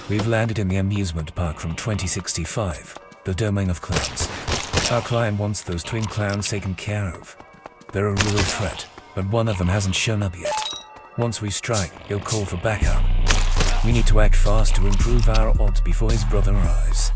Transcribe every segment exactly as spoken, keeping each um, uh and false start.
We've landed in the amusement park from twenty sixty-five, the domain of clowns. Our client wants those twin clowns taken care of. They're a real threat, but one of them hasn't shown up yet. Once we strike, he'll call for backup. We need to act fast to improve our odds before his brother arrives.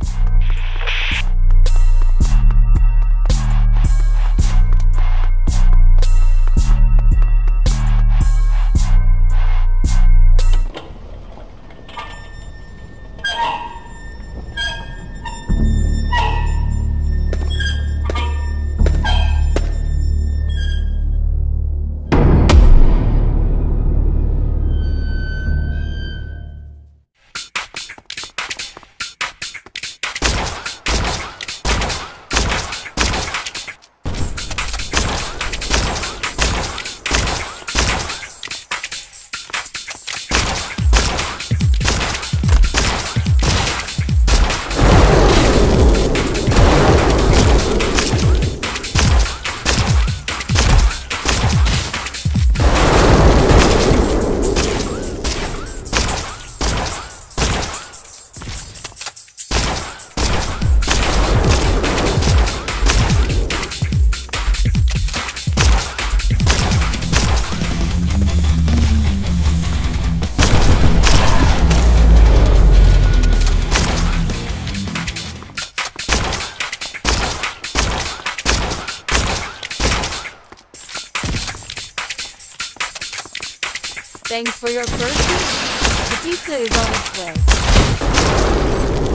Thanks for your purchase. The pizza is on its way.